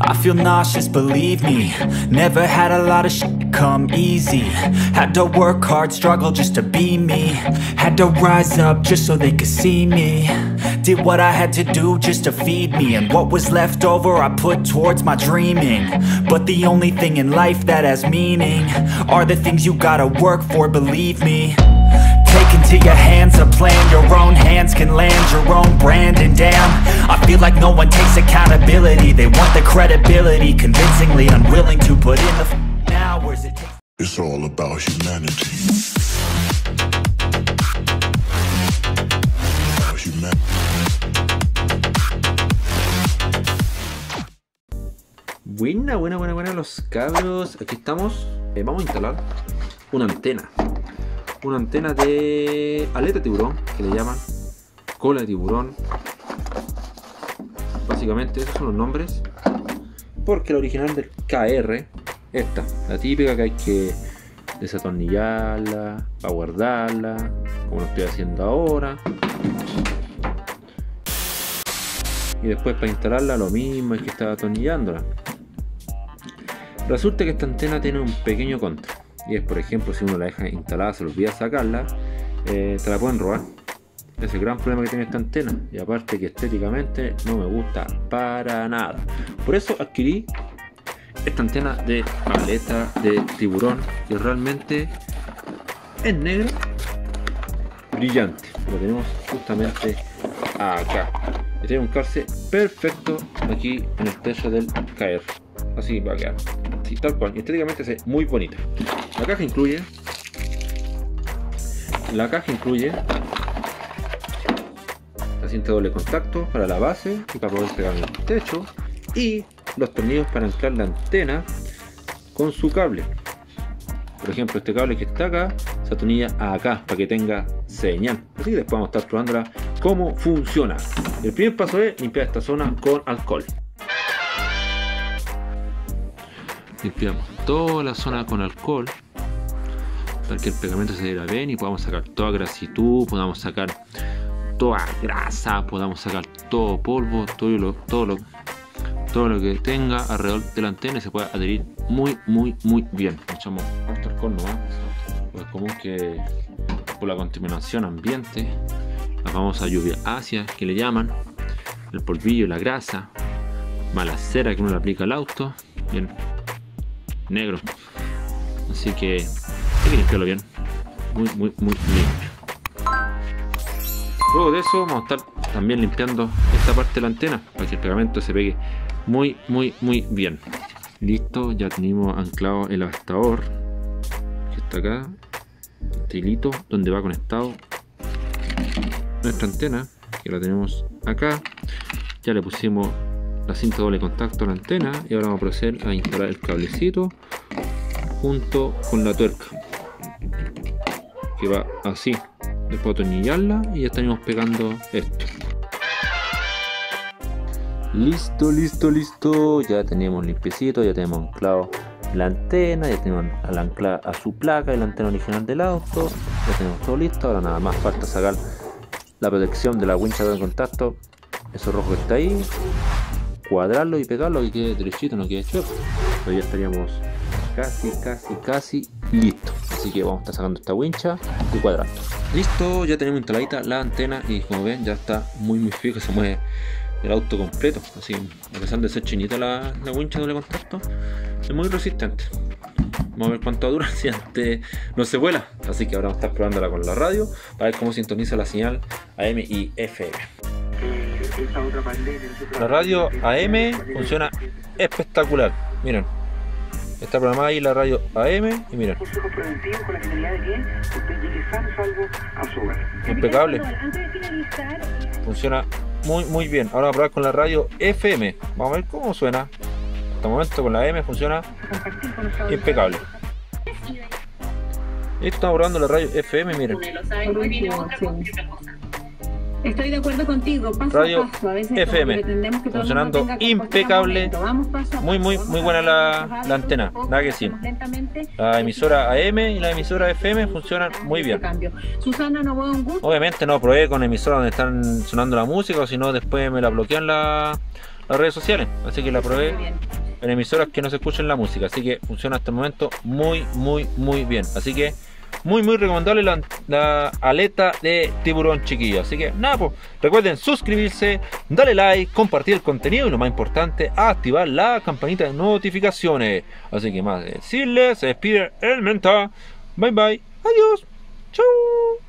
I feel nauseous, believe me. Never had a lot of shit come easy. Had to work hard, struggle just to be me. Had to rise up just so they could see me. Did what I had to do just to feed me. And what was left over I put towards my dreaming. But the only thing in life that has meaning are the things you gotta work for, believe me. Take into your hands a plan. Your own hands can land your own brand. And damn, I feel like no one takes accountability. They want the credibility, convincingly unwilling to put in the hours it takes. It's all about humanity. Buena los cabros. Aquí estamos. Vamos a instalar una antena. Una antena de aleta de tiburón, que le llaman cola de tiburón. Básicamente esos son los nombres, porque la original del KR, esta, la típica que hay que desatornillarla para guardarla, como lo estoy haciendo ahora, y después para instalarla lo mismo, hay que estar atornillándola. Resulta que esta antena tiene un pequeño contra, y es, por ejemplo, si uno la deja instalada, se le olvida sacarla, te la pueden robar. Ese es el gran problema que tiene esta antena, y aparte que estéticamente no me gusta para nada. Por eso adquirí esta antena de aleta de tiburón, que realmente es negra, brillante. Lo tenemos justamente acá, y tiene un calce perfecto aquí en el techo del KR. Así va a quedar, así, tal cual, y estéticamente se ve muy bonita. La caja incluye la cinta doble contacto para la base y para poder pegar en el techo, y los tornillos para anclar la antena con su cable. Por ejemplo, este cable que está acá se atornilla acá para que tenga señal. Así que después vamos a estar probándola cómo funciona. El primer paso es limpiar esta zona con alcohol. Limpiamos toda la zona con alcohol para que el pegamento se adhiera bien y podamos sacar toda grasitud, podamos sacar toda grasa, podamos sacar todo polvo, todo lo que tenga alrededor de la antena, y se pueda adherir muy bien. Echamos harto alcohol nomás, pues es común que por la contaminación ambiente, la famosa lluvia ácida que le llaman, el polvillo, la grasa, mala cera que uno le aplica al auto, bien negro, así que hay que limpiarlo bien, muy limpio. Luego de eso vamos a estar también limpiando esta parte de la antena para que el pegamento se pegue muy bien. Listo, ya tenemos anclado el adaptador que está acá, este hilito donde va conectado nuestra antena, que la tenemos acá. Ya le pusimos la cinta doble contacto a la antena, y ahora vamos a proceder a instalar el cablecito junto con la tuerca, que va así. Después atornillarla y ya estaríamos pegando esto. Listo, ya tenemos limpiecito, ya tenemos anclado la antena, ya tenemos anclada a su placa y la antena original del auto, ya tenemos todo listo. Ahora nada más falta sacar la protección de la wincha de contacto, eso rojo que está ahí, cuadrarlo y pegarlo, que quede derechito, no quede chueco. Pero ya estaríamos casi listo. Así que vamos a estar sacando esta wincha y cuadrando. Listo, ya tenemos instaladita la antena, y como ven ya está muy fijo, se mueve el auto completo. Así, a pesar de ser chinita la wincha doble contacto, es muy resistente. Vamos a ver cuánto dura si antes no se vuela. Así que ahora vamos a estar probándola con la radio para ver cómo sintoniza la señal AM y FM. La radio AM funciona espectacular. Miren, está programada ahí la radio AM y miren, impecable, funciona muy bien. Ahora vamos a probar con la radio FM, vamos a ver cómo suena. Hasta el momento con la AM funciona impecable. Y estamos probando la radio FM, miren. Estoy de acuerdo contigo, radio a paso. A veces FM funcionando impecable, muy buena la antena, nada que decir. La emisora AM y la emisora FM funcionan muy bien. Susana, no veo un gusto. Obviamente no probé con emisoras donde están sonando la música, o si no después me la bloquean las redes sociales, así que la probé en emisoras que no se escuchen la música, así que funciona hasta el momento muy bien. Así que muy recomendable la aleta de tiburón, chiquillo. Así que nada, pues recuerden suscribirse, darle like, compartir el contenido y lo más importante, activar la campanita de notificaciones. Así que más de decirles, se despide el Menta. Bye bye, adiós, chau.